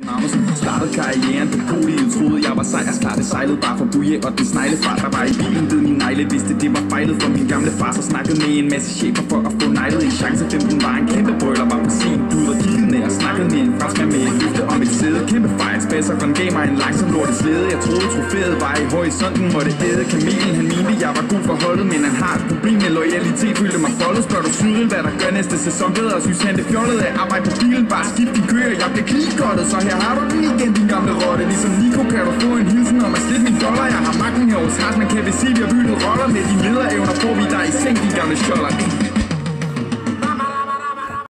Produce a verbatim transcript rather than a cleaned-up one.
Magnussen startede karrieren på podiet. Troede jeg var sejrsklar, det sejlede bare for buje. Og den sneglefart, der var i bilen ved min negle. Vidste det var fejlet for min gamle far. Så snakkede med en masse chefer for at få nejlet en chance. femten var en kæmpe brøler, var på sin bud og kiggede ned og snakkede med en franskmand med en løfte om et sæde. Kæmpe fejl, spæseren gav mig en langsom lortet slæde. Jeg troede trofæet var i horisonten, måtte æde kamelen. Han mente jeg var god for holdet, men han har et problem med loyalitet. Følte mig foldet, spørger du Cyril, hvad der gør næste sæson bedre. Synes han det fjollede af arbejde på bilen, bare skift din køer. Jeg blev kliggoddet, så her har du den igen, din gamle rotte. Ligesom Nico kan du få en hilsen om at slippe min dollar. Jeg har magten her hos Haas, man kan vi se, vi har byttet roller. Med dine lederevner får vi dig i seng, din gamle sjoller.